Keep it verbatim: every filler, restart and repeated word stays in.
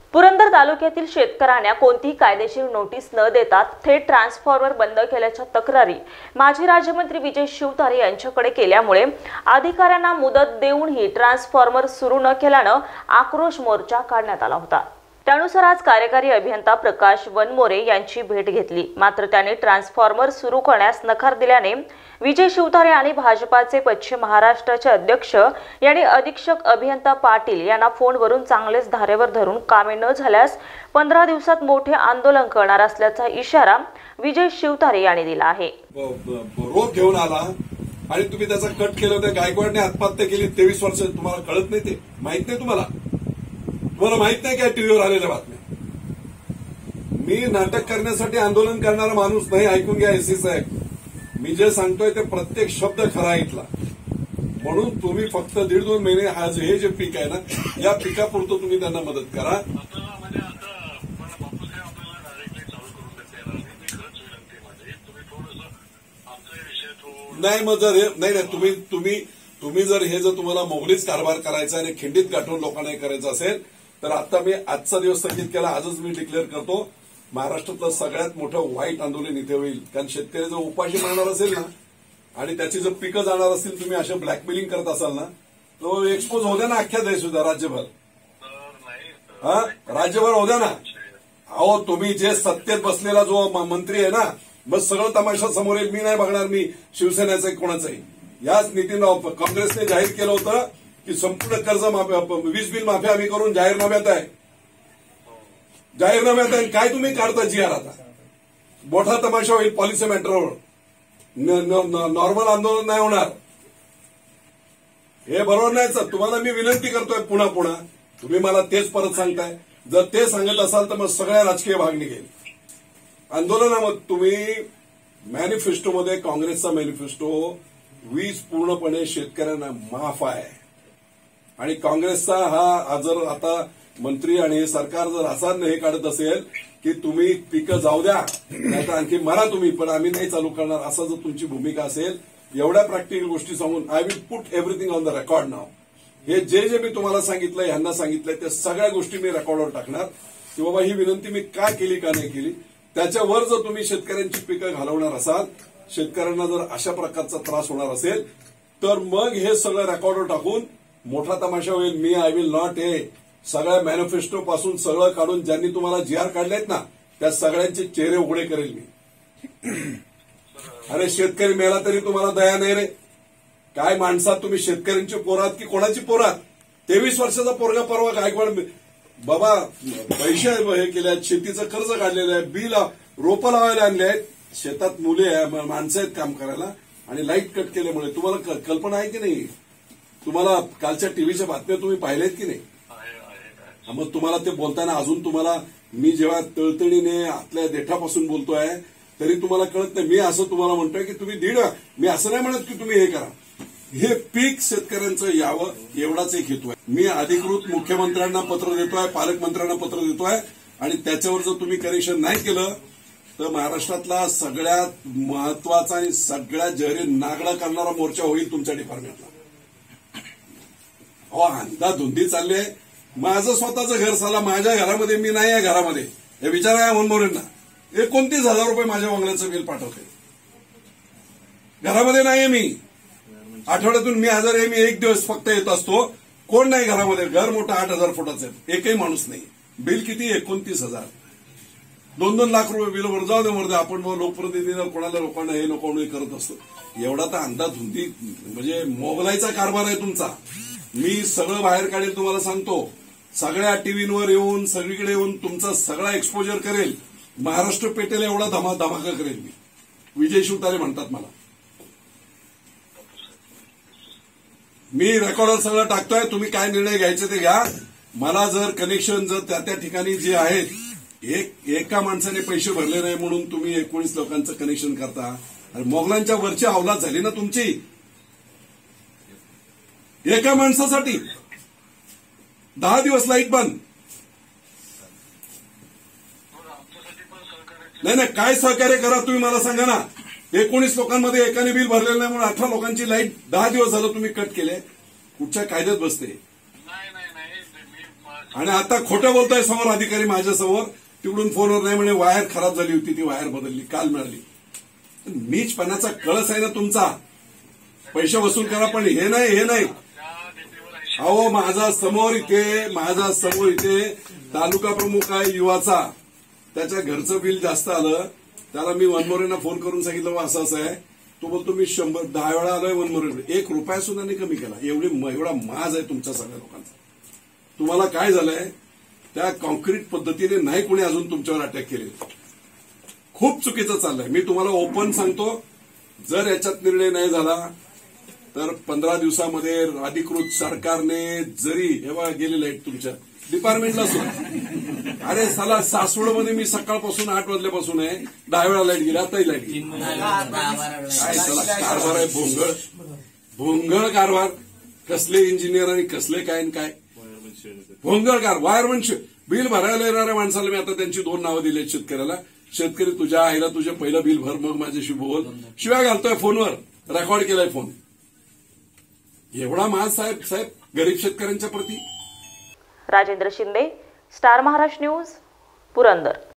पुरंदर तालुक्यातील शेतकऱ्यांना कोणतीही कायदेशीर नोटीस न देता थेट ट्रान्सफॉर्मर बंद केल्याच्या तक्रारी माजी राज्यमंत्री विजय शिवतारे यांच्याकडे केल्यामुळे अधिकाऱ्यांना मुदत देऊनही ट्रान्सफॉर्मर सुरू न केल्याने आक्रोश मोर्चा काढण्यात आला होता। त्यानुसार आज कार्यकारी अभियंता प्रकाश वनमोरे यांची भेट घेतली, मात्र त्यांनी ट्रान्सफॉर्मर सुरू करण्यास नकार दिल्याने विजय शिवतारे आणि भाजपाचे पश्चिम महाराष्ट्राचे अध्यक्ष यांनी अधीक्षक अभियंता पाटील यांना फोनवरून चांगलेच धारेवर धरून कामे न झाल्यास पंधरा दिवसात मोठे आंदोलन करणार असल्याचा इशारा विजय शिवतारे यांनी दिला आहे। रोग घेऊन आला आणि तुम्ही त्याचा कट केलं, त्या गायकवाडने आत्महत्या केली तेवीस वर्ष, तुम्हाला कळत नाही? ते माहित नाही तुम्हाला? तुम्हाला माहित नाही काय टीव्हीवर आलेल्या बातम्या? मी नाटक करण्यासाठी आंदोलन करणारा माणूस नाही, ऐकून घ्या एससी साहेब, मी जे सांगतोय ते प्रत्येक शब्द खरा ऐकला। म्हणून तुम्ही फक्त दीड दोन महिने हा हे जे पीक आहे ना, या पिकापुरतं तुम्ही त्यांना मदत करा। नाही मग जर नाही नाही तुम्ही तुम्ही तुम्ही जर हे जर तुम्हाला मोगलीच कारभार करायचा आणि खिंडीत गाठून लोकांना करायचं असेल तर आता मी आजचा दिवस स्थगित केला, आजच मी डिक्लेअर करतो महाराष्ट्रातलं सगळ्यात मोठं वाईट आंदोलन इथे होईल। कारण शेतकरी जर उपाशी मारणार असेल ना आणि त्याची जर पिकं जाणार असतील, तुम्ही अशा ब्लॅकमेलिंग करत असाल ना, तो एक्सपोज होऊ द्या ना अख्ख्या देश सुद्धा, राज्यभर हा राज्यभर होऊ द्या ना। अहो तुम्ही जे सत्तेत बसलेला जो मंत्री आहे ना, मग सगळं तमाशा समोर येईल। मी नाही बघणार मी शिवसेनेचं कोणाचंही। याच नितीनराव काँग्रेसने जाहीर केलं होतं की संपूर्ण कर्ज माफी, वीज बिल माफी आम्ही करून जाहीरनाम्यात आहे, जाहीरनाम्यात आहे। काय तुम्ही काढता जी आर? आता मोठा तमाशा होईल पॉलिसी मॅटरवर, नॉर्मल आंदोलन नाही होणार। हे बरोबर नाही। तुम्हाला मी विनंती करतोय पुन्हा पुन्हा, तुम्ही मला तेच परत सांगताय। जर ते सांगत असाल तर मग सगळ्या राजकीय भाग निघेल आंदोलनामध्ये। तुम्ही मॅनिफेस्टोमध्ये काँग्रेसचा मॅनिफेस्टो वीज पूर्णपणे शेतकऱ्यांना माफ आहे आणि काँग्रेसचा हा जर आता मंत्री आणि सरकार जर असा हे काढत असेल की तुम्ही पिकं जाऊ द्या नाहीतर आणखी मरा तुम्ही, पण आम्ही नाही चालू करणार, असं जर तुमची भूमिका असेल, एवढ्या प्रॅक्टिकल गोष्टी सांगून I will put everything on the record now. हे जे जे मी तुम्हाला सांगितलं, ह्यांना सांगितलंय, त्या सगळ्या गोष्टी मी रेकॉर्डवर टाकणार की बाबा ही विनंती मी का केली का नाही केली। त्याच्यावर जर तुम्ही शेतकऱ्यांची पिकं घालवणार असाल, शेतकऱ्यांना जर अशा प्रकारचा त्रास होणार असेल, तर मग हे सगळं रेकॉर्डवर टाकून मोठा तमाशा होईल। मी आय विल नॉट हे सगळ्या मॅनिफेस्टो पासून सगळं काढून ज्यांनी तुम्हाला जी आर काढलेत ना, त्या सगळ्यांचे चेहरे उघडे करेल मी। अरे शेतकरी मेला तरी तुम्हाला दया नाही रे? काय माणसात तुम्ही? शेतकऱ्यांची पोरात की कोणाची पोरात? तेवीस वर्षाचा पोरगा परवा गायकवाड बाबा पैसे हे केले आहेत, शेतीचं कर्ज काढलेलं आहे, बिल रोपं लावायला आणले आहेत, शेतात मुले माणसं आहेत काम करायला, आणि लाईट कट केल्यामुळे तुम्हाला कल्पना आहे की नाही? तुम्हाला कालच्या टीव्हीच्या बातम्या तुम्ही पाहिल्यात की नाही? मग तुम्हाला ते बोलताना अजून तुम्हाला मी जेव्हा तळतळीने आतल्या देठापासून बोलतोय तरी तुम्हाला कळत नाही। मी असं तुम्हाला म्हणतोय की तुम्ही दीड, मी असं नाही म्हणत की तुम्ही हे करा, हे पीक शेतकऱ्यांचं यावं एवढाच एक हेतू आहे। मी अधिकृत मुख्यमंत्र्यांना पत्र देतोय, पालकमंत्र्यांना पत्र देतोय, आणि त्याच्यावर जर तुम्ही करेक्शन नाही केलं तर महाराष्ट्रातला सगळ्यात महत्वाचा आणि सगळ्यात जहरी नागडा करणारा मोर्चा होईल तुमच्या डिपार्टमेंटला। अहो अंधाधुंदी चालली आहे। माझं स्वतःचं घर साला माझ्या घरामध्ये मी नाही आहे घरामध्ये, हे विचारा या मनमोरेंना। एकोणतीस हजार रुपये माझ्या बंगल्याचं बिल पाठवते, घरामध्ये नाहीये मी। आठवड्यातून मी हजार आहे, मी एक दिवस फक्त येत असतो, कोण नाही घरामध्ये। घर मोठं आठ हजार फुटाचं आहे, एकही माणूस नाही। बिल किती? एकोणतीस हजार। दोन दोन लाख रुपये बिल वर जाऊ दे वर आपण लोकप्रतिनिधी कोणाला लोकांना हे नको करत असतो। एवढा तर अंधाधुंदी म्हणजे मोगलाईचा कारभार आहे तुमचा। मी सगळं बाहेर काढेल, तुम्हाला सांगतो। सगळ्या टीव्हीवर येऊन सगळीकडे येऊन तुमचा सगळा एक्सपोजर करेल, महाराष्ट्र पेटेल एवढा धमा धमाका करेल मी। विजय शिवतारे म्हणतात मला, मी रेकॉर्डवर सगळं टाकतोय, तुम्ही काय निर्णय घ्यायचे ते घ्या। मला जर कनेक्शन जर त्या त्या ठिकाणी जे आहेत, एक एका माणसाने पैसे भरले नाही म्हणून तुम्ही एकोणीस लोकांचं कनेक्शन करता, आणि मोगलांच्या वरची अवलाद झाली ना तुमची एका माणसासाठी। दहा दिवस लाईट बंद, नाही नाही काय सहकार्य करा तुम्ही मला सांगा ना। एकोणीस लोकांमध्ये एकाने बिल भरलेलं नाही म्हणून अठरा लोकांची लाईट दहा दिवस झालं तुम्ही कट केले, कुठच्या कायद्यात बसते? नाही नाही नाही मी आणि आता खोटं बोलतोय समोर अधिकारी माझ्यासमोर, तिकडून फोनवर नाही म्हणे वायर खराब झाली होती, ती वायर बदलली, काल मिळाली. नीचपणाचा कळस आहे ना तुमचा. पैसे वसूल करा, पण हे नाही हे नाही. अहो माझा समोर इथे माझा समोर इथे तालुका प्रमुख आहे युवाचा, त्याच्या घरचं बिल जास्त आलं, त्याला मी वनमोरेंना फोन करून सांगितलं असं असं आहे. तो बोलतो मी शंभर दहा वेळा आलोय वनमोरे, एक रुपया सुद्धा नाही कमी केला. एवढी एवढा माज आहे तुमच्या सगळ्या लोकांचा. तुम्हाला काय झालंय, त्या कॉन्क्रीट पद्धतीने नाही कोणी अजून तुमच्यावर अटॅक केले. खूप चुकीचं चाललंय. मी तुम्हाला ओपन सांगतो, जर याच्यात निर्णय नाही झाला तर पंधरा दिवसामध्ये अधिकृत सरकारने जरी हे बघा गेलेले आहेत तुमच्या डिपार्टमेंटला सुद्धा. अरे साला सासवडमध्ये मी सकाळपासून आठ वाजल्यापासून आहे, दहा वेळा लाईट गेली, आताही लाईट गेली. काय साला कारभार आहे, भोंगळ भोंगळ कारभार. कसले इंजिनियर आणि कसले काय काय भोंगळ कार. वायरमनशिप बिल भरायला येणाऱ्या माणसाला मी आता त्यांची दोन नावं दिली आहेत शेतकऱ्याला. शेतकरी तुझ्या आईला तुझं पहिलं बिल भर, मग माझ्याशी बोल. शिवाय घालतोय फोनवर, रेकॉर्ड केलाय फोन. एवढा माज साहेब साहेब गरीब शेतकऱ्यांच्या प्रती. Rajendra Shinde, star Maharashtra news, Purandar.